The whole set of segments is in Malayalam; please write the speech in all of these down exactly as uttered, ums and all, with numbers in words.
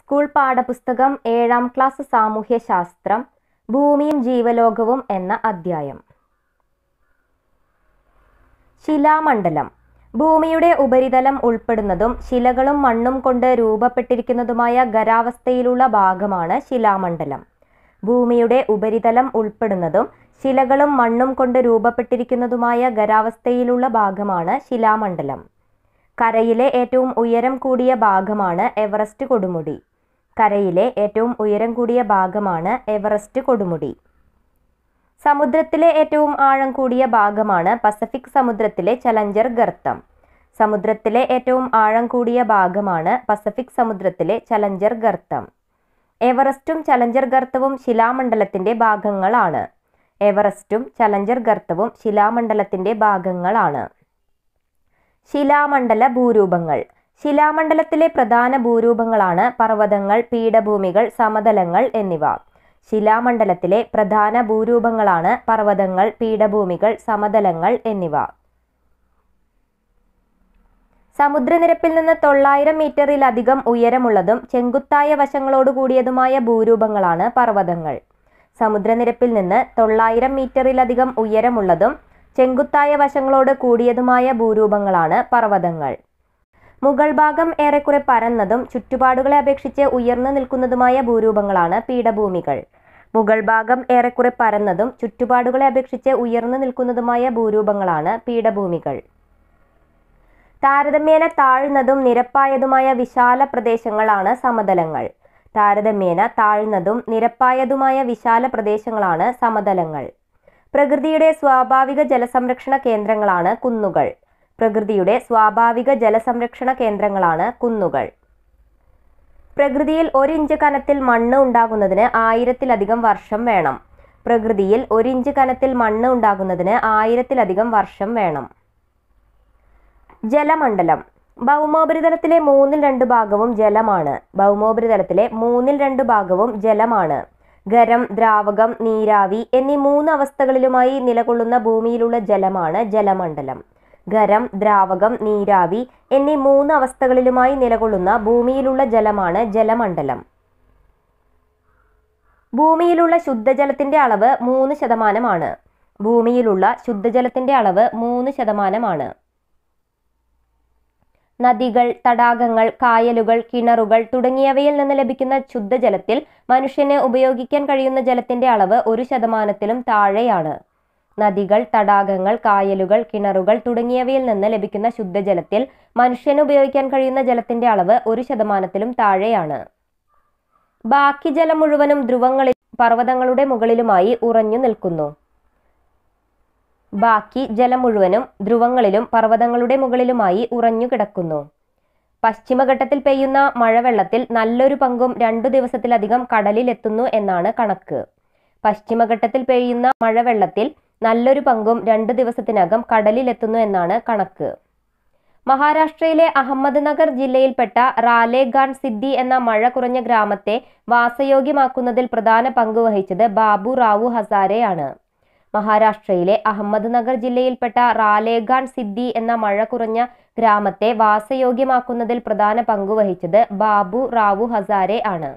സ്കൂൾ പാഠപുസ്തകം ഏഴാം ക്ലാസ് സാമൂഹ്യശാസ്ത്രം ഭൂമിയും ജീവലോകവും എന്ന അധ്യായം. ശിലാമണ്ഡലം. ഭൂമിയുടെ ഉപരിതലം ഉൾപ്പെടുന്നതും ശിലകളും മണ്ണും കൊണ്ട് രൂപപ്പെട്ടിരിക്കുന്നതുമായ ഖരാവസ്ഥയിലുള്ള ഭാഗമാണ് ശിലാമണ്ഡലം. ഭൂമിയുടെ ഉപരിതലം ഉൾപ്പെടുന്നതും ശിലകളും മണ്ണും കൊണ്ട് രൂപപ്പെട്ടിരിക്കുന്നതുമായ ഖരാവസ്ഥയിലുള്ള ഭാഗമാണ് ശിലാമണ്ഡലം. കരയിലെ ഏറ്റവും ഉയരം കൂടിയ ഭാഗമാണ് എവറസ്റ്റ് കൊടുമുടി. കരയിലെ ഏറ്റവും ഉയരം കൂടിയ ഭാഗമാണ് എവറസ്റ്റ് കൊടുമുടി. സമുദ്രത്തിലെ ഏറ്റവും ആഴം കൂടിയ ഭാഗമാണ് പസഫിക് സമുദ്രത്തിലെ ചലഞ്ചർ ഗർത്തം. സമുദ്രത്തിലെ ഏറ്റവും ആഴം കൂടിയ ഭാഗമാണ് പസഫിക് സമുദ്രത്തിലെ ചലഞ്ചർ ഗർത്തം. എവറസ്റ്റും ചലഞ്ചർ ഗർത്തവും ശിലാമണ്ഡലത്തിന്റെ ഭാഗങ്ങളാണ്. എവറസ്റ്റും ചലഞ്ചർ ഗർത്തവും ശിലാമണ്ഡലത്തിന്റെ ഭാഗങ്ങളാണ്. ശിലാമണ്ഡല ഭൂരൂപങ്ങൾ. ശിലാമണ്ഡലത്തിലെ പ്രധാന ഭൂരൂപങ്ങളാണ് പർവ്വതങ്ങൾ, പീഠഭൂമികൾ, സമതലങ്ങൾ എന്നിവ. ശിലാമണ്ഡലത്തിലെ പ്രധാന ഭൂരൂപങ്ങളാണ് പർവ്വതങ്ങൾ, പീഠഭൂമികൾ, സമതലങ്ങൾ എന്നിവ. സമുദ്രനിരപ്പിൽ നിന്ന് തൊള്ളായിരം മീറ്ററിലധികം ഉയരമുള്ളതും ചെങ്കുത്തായ വശങ്ങളോട് കൂടിയതുമായ ഭൂരൂപങ്ങളാണ് പർവ്വതങ്ങൾ. സമുദ്രനിരപ്പിൽ നിന്ന് തൊള്ളായിരം മീറ്ററിലധികം ഉയരമുള്ളതും ചെങ്കുത്തായ വശങ്ങളോട് കൂടിയതുമായ ഭൂരൂപങ്ങളാണ് പർവ്വതങ്ങൾ. മുകൾ ഭാഗം ഏറെക്കുറെ പരന്നതും ചുറ്റുപാടുകളെ അപേക്ഷിച്ച് ഉയർന്നു നിൽക്കുന്നതുമായ ഭൂരൂപങ്ങളാണ് പീഠഭൂമികൾ. മുകൾ ഭാഗം ഏറെക്കുറെ പരന്നതും ചുറ്റുപാടുകളെ അപേക്ഷിച്ച് ഉയർന്നു നിൽക്കുന്നതുമായ ഭൂരൂപങ്ങളാണ് പീഠഭൂമികൾ. താരതമ്യേന താഴ്ന്നതും നിരപ്പായതുമായ വിശാല പ്രദേശങ്ങളാണ് സമതലങ്ങൾ. താരതമ്യേന താഴ്ന്നതും നിരപ്പായതുമായ വിശാല പ്രദേശങ്ങളാണ് സമതലങ്ങൾ. പ്രകൃതിയുടെ സ്വാഭാവിക ജലസംരക്ഷണ കേന്ദ്രങ്ങളാണ് കുന്നുകൾ. പ്രകൃതിയുടെ സ്വാഭാവിക ജലസംരക്ഷണ കേന്ദ്രങ്ങളാണ് കുന്നുകൾ. പ്രകൃതിയിൽ ഒരിഞ്ച് കനത്തിൽ മണ്ണ് ഉണ്ടാകുന്നതിന് ആയിരത്തിലധികം വർഷം വേണം. പ്രകൃതിയിൽ ഒരിഞ്ച് കനത്തിൽ മണ്ണ് ഉണ്ടാകുന്നതിന് ആയിരത്തിലധികം വർഷം വേണം. ജലമണ്ഡലം. ഭൗമോപരിതലത്തിലെ മൂന്നിൽ രണ്ട് ഭാഗവും ജലമാണ്. ഭൗമോപരിതലത്തിലെ മൂന്നിൽ രണ്ട് ഭാഗവും ജലമാണ്. ഖരം, ദ്രാവകം, നീരാവി എന്നീ മൂന്ന് അവസ്ഥകളിലുമായി നിലകൊള്ളുന്ന ഭൂമിയിലുള്ള ജലമാണ് ജലമണ്ഡലം. ഖരം, ദ്രാവകം, നീരാവി എന്നീ മൂന്ന് അവസ്ഥകളിലുമായി നിലകൊള്ളുന്ന ഭൂമിയിലുള്ള ജലമാണ് ജലമണ്ഡലം. ഭൂമിയിലുള്ള ശുദ്ധജലത്തിന്റെ അളവ് മൂന്ന് ശതമാനമാണ്. ഭൂമിയിലുള്ള ശുദ്ധജലത്തിന്റെ അളവ് മൂന്ന് ശതമാനമാണ്. നദികൾ, തടാകങ്ങൾ, കായലുകൾ, കിണറുകൾ തുടങ്ങിയവയിൽ നിന്ന് ലഭിക്കുന്ന ശുദ്ധജലത്തിൽ മനുഷ്യന് ഉപയോഗിക്കാൻ കഴിയുന്ന ജലത്തിന്റെ അളവ് ഒരു ശതമാനത്തിലും താഴെയാണ്. നദികൾ, തടാകങ്ങൾ, കായലുകൾ, കിണറുകൾ തുടങ്ങിയവയിൽ നിന്ന് ലഭിക്കുന്ന ശുദ്ധജലത്തിൽ മനുഷ്യന് ഉപയോഗിക്കാൻ കഴിയുന്ന ജലത്തിന്റെ അളവ് ഒരു ശതമാനത്തിലും താഴെയാണ്. ബാക്കി ജലം മുഴുവനും ധ്രുവങ്ങളിൽ പർവ്വതങ്ങളുടെ മുകളിലുമായി ഉറഞ്ഞു നിൽക്കുന്നു. ബാക്കി ജലം മുഴുവനും ധ്രുവങ്ങളിലും പർവ്വതങ്ങളുടെ മുകളിലുമായി ഉറഞ്ഞു കിടക്കുന്നു. പശ്ചിമഘട്ടത്തിൽ പെയ്യുന്ന മഴവെള്ളത്തിൽ നല്ലൊരു പങ്കും രണ്ടു ദിവസത്തിലധികം കടലിൽ എത്തുന്നു എന്നാണ് കണക്ക്. പശ്ചിമഘട്ടത്തിൽ പെയ്യുന്ന മഴവെള്ളത്തിൽ നല്ലൊരു പങ്കും രണ്ടു ദിവസത്തിനകം കടലിൽ എത്തുന്നു എന്നാണ് കണക്ക്. മഹാരാഷ്ട്രയിലെ അഹമ്മദ് നഗർ ജില്ലയിൽപ്പെട്ട റാലേഗാൺ സിദ്ധി എന്ന മഴ കുറഞ്ഞ ഗ്രാമത്തെ വാസയോഗ്യമാക്കുന്നതിൽ പ്രധാന പങ്ക് വഹിച്ചത് ബാബു റാവു ഹസാരെയാണ്. മഹാരാഷ്ട്രയിലെ അഹമ്മദ് നഗർ ജില്ലയിൽപ്പെട്ട റാലേഗാൺ സിദ്ധി എന്ന മഴ കുറഞ്ഞ ഗ്രാമത്തെ വാസയോഗ്യമാക്കുന്നതിൽ പ്രധാന പങ്ക് വഹിച്ചത് ബാബു റാവു ഹസാരെ ആണ്.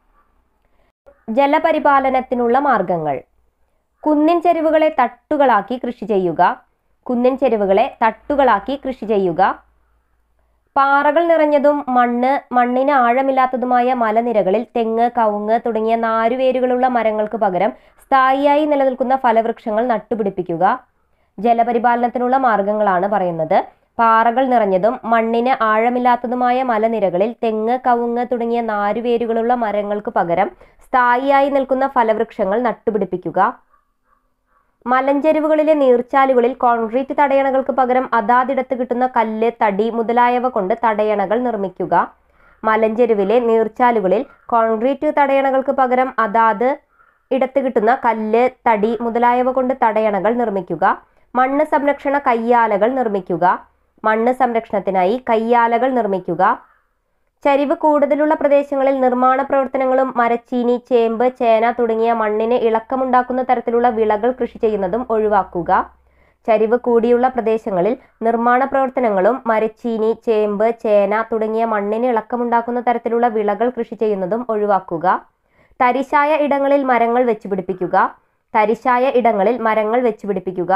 ജലപരിപാലനത്തിനുള്ള മാർഗങ്ങൾ. കുന്നിൻ ചെരിവുകളെ തട്ടുകളാക്കി കൃഷി ചെയ്യുക. കുന്നിൻ ചെരിവുകളെ തട്ടുകളാക്കി കൃഷി ചെയ്യുക. പാറകൾ നിറഞ്ഞതും മണ്ണ് മണ്ണിന് ആഴമില്ലാത്തതുമായ മലനിരകളിൽ തെങ്ങ്, കവുങ്ങ് തുടങ്ങിയ നാരുവേരുകളുള്ള മരങ്ങൾക്ക് പകരം സ്ഥായിയായി നിലനിൽക്കുന്ന ഫലവൃക്ഷങ്ങൾ നട്ടുപിടിപ്പിക്കുക. ജലപരിപാലനത്തിനുള്ള മാർഗങ്ങളാണ് പറയുന്നത്. പാറകൾ നിറഞ്ഞതും മണ്ണിന് ആഴമില്ലാത്തതുമായ മലനിരകളിൽ തെങ്ങ്, കവുങ്ങ് തുടങ്ങിയ നാരുവേരുകളുള്ള മരങ്ങൾക്ക് പകരം സ്ഥായിയായി നിൽക്കുന്ന ഫലവൃക്ഷങ്ങൾ നട്ടുപിടിപ്പിക്കുക. മലഞ്ചെരുവുകളിലെ നീർച്ചാലുകളിൽ കോൺക്രീറ്റ് തടയണകൾക്ക് പകരം അതാതിടത്ത് കിട്ടുന്ന കല്ല്, തടി മുതലായവ കൊണ്ട് തടയണകൾ നിർമ്മിക്കുക. മലഞ്ചെരുവിലെ നീർച്ചാലുകളിൽ കോൺക്രീറ്റ് തടയണകൾക്ക് പകരം അതാത് ഇടത്ത് കിട്ടുന്ന കല്ല്, തടി മുതലായവ കൊണ്ട് തടയണകൾ നിർമ്മിക്കുക. മണ്ണ് സംരക്ഷണ കയ്യാലകൾ നിർമ്മിക്കുക. മണ്ണ് സംരക്ഷണത്തിനായി കയ്യാലകൾ നിർമ്മിക്കുക. ചരിവ് കൂടുതലുള്ള പ്രദേശങ്ങളിൽ നിർമ്മാണ പ്രവർത്തനങ്ങളും മരച്ചീനി, ചേമ്പ്, ചേന തുടങ്ങിയ മണ്ണിന് ഇളക്കമുണ്ടാക്കുന്ന തരത്തിലുള്ള വിളകൾ കൃഷി ചെയ്യുന്നതും ഒഴിവാക്കുക. ചരിവ് കൂടിയുള്ള പ്രദേശങ്ങളിൽ നിർമ്മാണ പ്രവർത്തനങ്ങളും മരച്ചീനി, ചേമ്പ്, ചേന തുടങ്ങിയ മണ്ണിന് ഇളക്കമുണ്ടാക്കുന്ന തരത്തിലുള്ള വിളകൾ കൃഷി ചെയ്യുന്നതും ഒഴിവാക്കുക. തരിശായ ഇടങ്ങളിൽ മരങ്ങൾ വെച്ചുപിടിപ്പിക്കുക. തരിശായ ഇടങ്ങളിൽ മരങ്ങൾ വെച്ചുപിടിപ്പിക്കുക.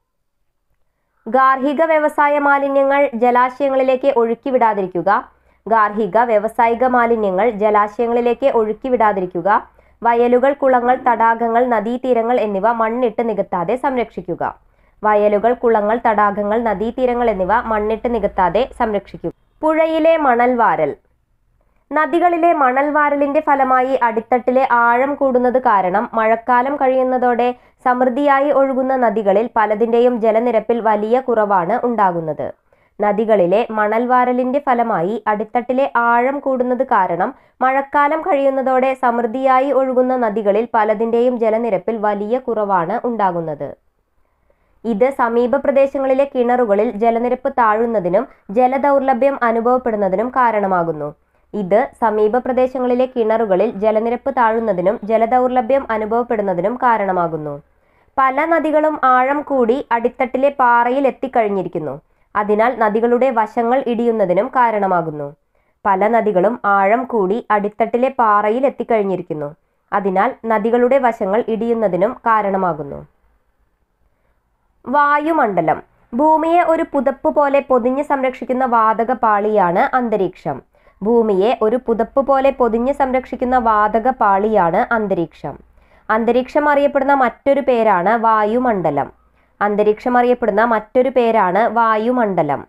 ഗാർഹിക വ്യവസായ മാലിന്യങ്ങൾ ജലാശയങ്ങളിലേക്ക് ഒഴുക്കിവിടാതിരിക്കുക. ഗാർഹിക വ്യവസായിക മാലിന്യങ്ങൾ ജലാശയങ്ങളിലേക്ക് ഒഴുക്കിവിടാതിരിക്കുക. വയലുകൾ, കുളങ്ങൾ, തടാകങ്ങൾ, നദീതീരങ്ങൾ എന്നിവ മണ്ണിട്ട് നികത്താതെ സംരക്ഷിക്കുക. വയലുകൾ, കുളങ്ങൾ, തടാകങ്ങൾ, നദീതീരങ്ങൾ എന്നിവ മണ്ണിട്ട് നികത്താതെ സംരക്ഷിക്കുക. പുഴയിലെ മണൽവാരൽ. നദികളിലെ മണൽവാരലിന്റെ ഫലമായി അടിത്തട്ടിലെ ആഴം കൂടുന്നത് കാരണം മഴക്കാലം കഴിയുന്നതോടെ സമൃദ്ധിയായി ഒഴുകുന്ന നദികളിൽ പലതിന്റെയും ജലനിരപ്പിൽ വലിയ കുറവാണ് ഉണ്ടാകുന്നത്. നദികളിലെ മണൽവാരലിന്റെ ഫലമായി അടിത്തട്ടിലെ ആഴം കൂടുന്നത് കാരണം മഴക്കാലം കഴിയുന്നതോടെ സമൃദ്ധിയായി ഒഴുകുന്ന നദികളിൽ പലതിന്റെയും ജലനിരപ്പിൽ വലിയ കുറവാണ് ഉണ്ടാകുന്നത്. ഇത് സമീപ പ്രദേശങ്ങളിലെ കിണറുകളിൽ ജലനിരപ്പ് താഴുന്നതിനും ജലദൗർലഭ്യം അനുഭവപ്പെടുന്നതിനും കാരണമാകുന്നു. ഇത് സമീപ പ്രദേശങ്ങളിലെ കിണറുകളിൽ ജലനിരപ്പ് താഴുന്നതിനും ജലദൗർലഭ്യം അനുഭവപ്പെടുന്നതിനും കാരണമാകുന്നു. പല നദികളും ആഴം കൂടി അടിത്തട്ടിലെ പാറയിൽ എത്തിക്കഴിഞ്ഞിരിക്കുന്നു. അതിനാൽ നദികളുടെ വശങ്ങൾ ഇടിയുന്നതിനും കാരണമാകുന്നു. പല നദികളും ആഴം കൂടി അടിത്തട്ടിലെ പാറയിൽ എത്തിക്കഴിഞ്ഞിരിക്കുന്നു. അതിനാൽ നദികളുടെ വശങ്ങൾ ഇടിയുന്നതിനും കാരണമാകുന്നു. വായുമണ്ഡലം. ഭൂമിയെ ഒരു പുതപ്പ് പോലെ പൊതിഞ്ഞ് സംരക്ഷിക്കുന്ന വാതക പാളിയാണ് അന്തരീക്ഷം. ഭൂമിയെ ഒരു പുതപ്പ് പോലെ പൊതിഞ്ഞ് സംരക്ഷിക്കുന്ന വാതക പാളിയാണ് അന്തരീക്ഷം. അന്തരീക്ഷം അറിയപ്പെടുന്ന മറ്റൊരു പേരാണ് വായുമണ്ഡലം. അന്തരീക്ഷം അറിയപ്പെടുന്ന മറ്റൊരു പേരാണ് വായുമണ്ഡലം.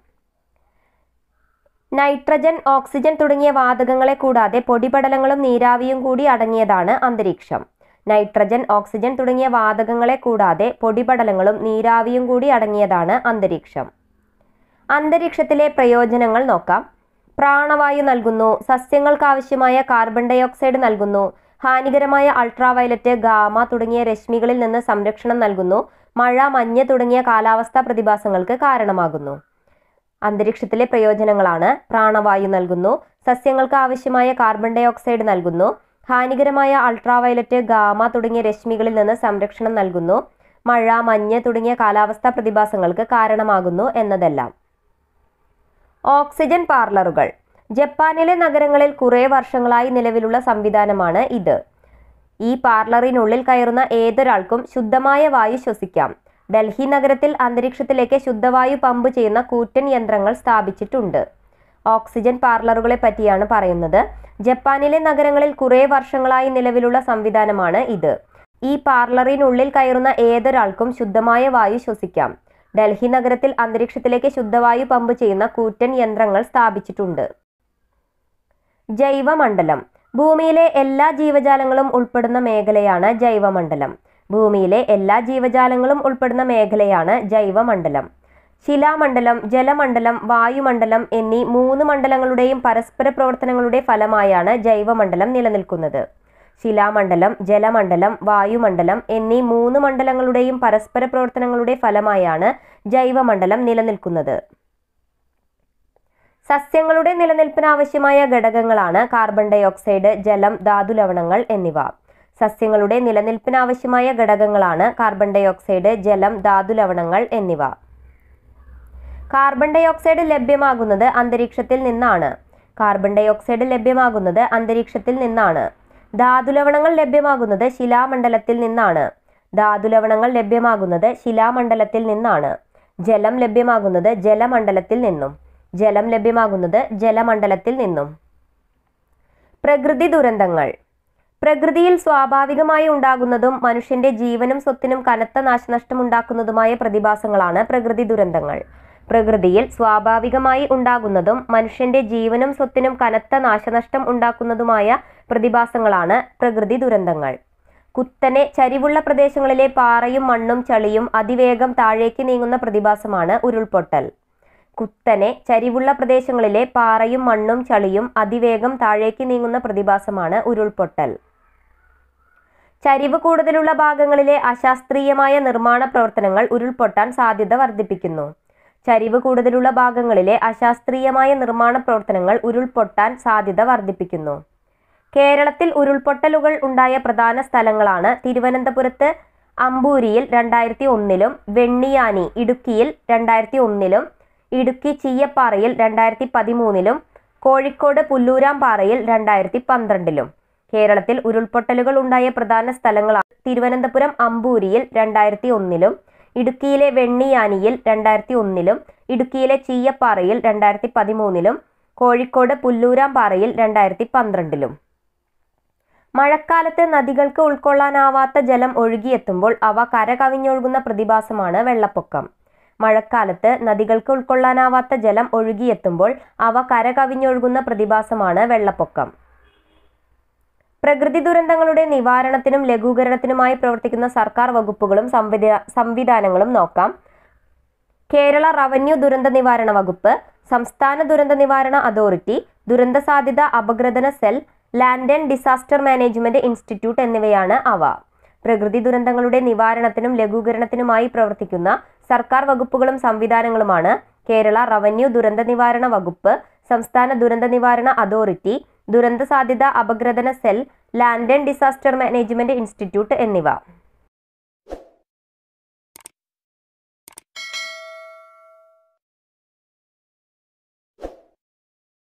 നൈട്രജൻ, ഓക്സിജൻ തുടങ്ങിയ വാതകങ്ങളെ കൂടാതെ പൊടിപടലങ്ങളും നീരാവിയും കൂടി അടങ്ങിയതാണ് അന്തരീക്ഷം. നൈട്രജൻ, ഓക്സിജൻ തുടങ്ങിയ വാതകങ്ങളെ കൂടാതെ പൊടിപടലങ്ങളും നീരാവിയും കൂടി അടങ്ങിയതാണ് അന്തരീക്ഷം. അന്തരീക്ഷത്തിലെ പ്രയോജനങ്ങൾ നോക്കാം. പ്രാണവായു നൽകുന്നു. സസ്യങ്ങൾക്ക് ആവശ്യമായ കാർബൺ ഡൈ ഓക്സൈഡ് നൽകുന്നു. ഹാനികരമായ അൾട്രാവയലറ്റ്, ഗാമ തുടങ്ങിയ രശ്മികളിൽ നിന്ന് സംരക്ഷണം നൽകുന്നു. മഴ, മഞ്ഞ് തുടങ്ങിയ കാലാവസ്ഥാ പ്രതിഭാസങ്ങൾക്ക് കാരണമാകുന്നു. അന്തരീക്ഷത്തിലെ പ്രയോജനങ്ങളാണ്: പ്രാണവായു നൽകുന്നു, സസ്യങ്ങൾക്ക് ആവശ്യമായ കാർബൺ ഡൈ ഓക്സൈഡ് നൽകുന്നു, ഹാനികരമായ അൾട്രാവയലറ്റ്, ഗാമ തുടങ്ങിയ രശ്മികളിൽ നിന്ന് സംരക്ഷണം നൽകുന്നു, മഴ, മഞ്ഞ് തുടങ്ങിയ കാലാവസ്ഥാ പ്രതിഭാസങ്ങൾക്ക് കാരണമാകുന്നു എന്നതെല്ലാം. ഓക്സിജൻ പാർലറുകൾ. ജപ്പാനിലെ നഗരങ്ങളിൽ കുറേ വർഷങ്ങളായി നിലവിലുള്ള സംവിധാനമാണ് ഇത്. ഈ പാർലറിനുള്ളിൽ കയറുന്ന ഏതൊരാൾക്കും ശുദ്ധമായ വായു ശ്വസിക്കാം. ഡൽഹി നഗരത്തിൽ അന്തരീക്ഷത്തിലേക്ക് ശുദ്ധവായു പമ്പ് ചെയ്യുന്ന കൂറ്റൻ യന്ത്രങ്ങൾ സ്ഥാപിച്ചിട്ടുണ്ട്. ഓക്സിജൻ പാർലറുകളെ പറ്റിയാണ് പറയുന്നത്. ജപ്പാനിലെ നഗരങ്ങളിൽ കുറേ വർഷങ്ങളായി നിലവിലുള്ള സംവിധാനമാണ് ഇത്. ഈ പാർലറിനുള്ളിൽ കയറുന്ന ഏതൊരാൾക്കും ശുദ്ധമായ വായു ശ്വസിക്കാം. ഡൽഹി നഗരത്തിൽ അന്തരീക്ഷത്തിലേക്ക് ശുദ്ധവായു പമ്പ് ചെയ്യുന്ന കൂറ്റൻ യന്ത്രങ്ങൾ സ്ഥാപിച്ചിട്ടുണ്ട്. ജൈവമണ്ഡലം. ഭൂമിയിലെ എല്ലാ ജീവജാലങ്ങളും ഉൾപ്പെടുന്ന മേഖലയാണ് ജൈവമണ്ഡലം. ഭൂമിയിലെ എല്ലാ ജീവജാലങ്ങളും ഉൾപ്പെടുന്ന മേഖലയാണ് ജൈവമണ്ഡലം. ശിലാമണ്ഡലം, ജലമണ്ഡലം, വായുമണ്ഡലം എന്നീ മൂന്ന് മണ്ഡലങ്ങളുടെയും പരസ്പര പ്രവർത്തനങ്ങളുടെ ഫലമായാണ് ജൈവമണ്ഡലം നിലനിൽക്കുന്നത്. ശിലാമണ്ഡലം, ജലമണ്ഡലം, വായുമണ്ഡലം എന്നീ മൂന്ന് മണ്ഡലങ്ങളുടെയും പരസ്പര പ്രവർത്തനങ്ങളുടെ ഫലമായാണ് ജൈവമണ്ഡലം നിലനിൽക്കുന്നത്. സസ്യങ്ങളുടെ നിലനിൽപ്പിന് ആവശ്യമായ ഘടകങ്ങളാണ് കാർബൺ ഡൈ ഓക്സൈഡ്, ജലം, ധാതുലവണങ്ങൾ എന്നിവ. സസ്യങ്ങളുടെ നിലനിൽപ്പിന് ആവശ്യമായ ഘടകങ്ങളാണ് കാർബൺ ഡൈ ഓക്സൈഡ്, ജലം, ധാതുലവണങ്ങൾ എന്നിവ. കാർബൺ ഡൈ ഓക്സൈഡ് ലഭ്യമാകുന്നത് അന്തരീക്ഷത്തിൽ നിന്നാണ്. കാർബൺ ഡൈ ഓക്സൈഡ് ലഭ്യമാകുന്നത് അന്തരീക്ഷത്തിൽ നിന്നാണ്. ധാതുലവണങ്ങൾ ലഭ്യമാകുന്നത് ശിലാമണ്ഡലത്തിൽ നിന്നാണ്. ധാതുലവണങ്ങൾ ലഭ്യമാകുന്നത് ശിലാമണ്ഡലത്തിൽ നിന്നാണ്. ജലം ലഭ്യമാകുന്നത് ജലമണ്ഡലത്തിൽ നിന്നും. ജലം ലഭ്യമാകുന്നത് ജലമണ്ഡലത്തിൽ നിന്നും. പ്രകൃതി ദുരന്തങ്ങൾ. പ്രകൃതിയിൽ സ്വാഭാവികമായി ഉണ്ടാകുന്നതും മനുഷ്യന്റെ ജീവനും സ്വത്തിനും കനത്ത നാശനഷ്ടം ഉണ്ടാക്കുന്നതുമായ പ്രതിഭാസങ്ങളാണ് പ്രകൃതി ദുരന്തങ്ങൾ. പ്രകൃതിയിൽ സ്വാഭാവികമായി ഉണ്ടാകുന്നതും മനുഷ്യന്റെ ജീവനും സ്വത്തിനും കനത്ത നാശനഷ്ടം ഉണ്ടാക്കുന്നതുമായ പ്രതിഭാസങ്ങളാണ് പ്രകൃതി ദുരന്തങ്ങൾ. കുത്തനെ ചരിവുള്ള പ്രദേശങ്ങളിലെ പാറയും മണ്ണും ചളിയും അതിവേഗം താഴേക്ക് നീങ്ങുന്ന പ്രതിഭാസമാണ് ഉരുൾപൊട്ടൽ. കുത്തനെ ചരിവുള്ള പ്രദേശങ്ങളിലെ പാറയും മണ്ണും ചളിയും അതിവേഗം താഴേക്ക് നീങ്ങുന്ന പ്രതിഭാസമാണ് ഉരുൾപൊട്ടൽ. ചരിവ് കൂടുതലുള്ള ഭാഗങ്ങളിലെ അശാസ്ത്രീയമായ നിർമ്മാണ പ്രവർത്തനങ്ങൾ ഉരുൾപൊട്ടാൻ സാധ്യത വർദ്ധിപ്പിക്കുന്നു. ചരിവ് കൂടുതലുള്ള ഭാഗങ്ങളിലെ അശാസ്ത്രീയമായ നിർമ്മാണ പ്രവർത്തനങ്ങൾ ഉരുൾപൊട്ടാൻ സാധ്യത വർദ്ധിപ്പിക്കുന്നു. കേരളത്തിൽ ഉരുൾപൊട്ടലുകൾ ഉണ്ടായ പ്രധാന സ്ഥലങ്ങളാണ് തിരുവനന്തപുരത്ത് അമ്പൂരിയിൽ രണ്ടായിരത്തി ഒന്നിലും വെണ്ണിയാനി ഇടുക്കിയിൽ രണ്ടായിരത്തി ഒന്നിലും ഇടുക്കി ചീയപ്പാറയിൽ രണ്ടായിരത്തി പതിമൂന്നിലും കോഴിക്കോട് പുല്ലൂരാംപാറയിൽ രണ്ടായിരത്തി പന്ത്രണ്ടിലും. കേരളത്തിൽ ഉരുൾപൊട്ടലുകൾ ഉണ്ടായ പ്രധാന സ്ഥലങ്ങളാണ് തിരുവനന്തപുരം അമ്പൂരിയിൽ രണ്ടായിരത്തി ഒന്നിലും ഇടുക്കിയിലെ വെണ്ണിയാനിയിൽ രണ്ടായിരത്തി ഒന്നിലും ഇടുക്കിയിലെ ചീയപ്പാറയിൽ രണ്ടായിരത്തി പതിമൂന്നിലും കോഴിക്കോട് പുല്ലൂരാംപാറയിൽ രണ്ടായിരത്തി പന്ത്രണ്ടിലും. മഴക്കാലത്ത് നദികൾക്ക് ഉൾക്കൊള്ളാനാവാത്ത ജലം ഒഴുകിയെത്തുമ്പോൾ അവ കരകവിഞ്ഞൊഴുകുന്ന പ്രതിഭാസമാണ് വെള്ളപ്പൊക്കം. മഴക്കാലത്ത് നദികൾക്ക് ഉൾക്കൊള്ളാനാവാത്ത ജലം ഒഴുകിയെത്തുമ്പോൾ അവ കരകവിഞ്ഞൊഴുകുന്ന പ്രതിഭാസമാണ് വെള്ളപ്പൊക്കം. പ്രകൃതി ദുരന്തങ്ങളുടെ നിവാരണത്തിനും ലഘൂകരണത്തിനുമായി പ്രവർത്തിക്കുന്ന സർക്കാർ വകുപ്പുകളും സംവിധാ സംവിധാനങ്ങളും നോക്കാം. കേരള റവന്യൂ ദുരന്ത നിവാരണ വകുപ്പ്, സംസ്ഥാന ദുരന്ത നിവാരണ അതോറിറ്റി, ദുരന്ത സാധ്യത അപഗ്രഥന cell, land and disaster management institute എന്നിവയാണ് അവ. പ്രകൃതി ദുരന്തങ്ങളുടെ നിവാരണത്തിനും ലഘൂകരണത്തിനുമായി പ്രവർത്തിക്കുന്ന സർക്കാർ വകുപ്പുകളും സംവിധാനങ്ങളുമാണ് കേരള റവന്യൂ ദുരന്ത നിവാരണ വകുപ്പ്, സംസ്ഥാന ദുരന്ത നിവാരണ അതോറിറ്റി, ദുരന്ത സാധ്യത അപഗ്രഥന cell, land and disaster management institute എന്നിവ.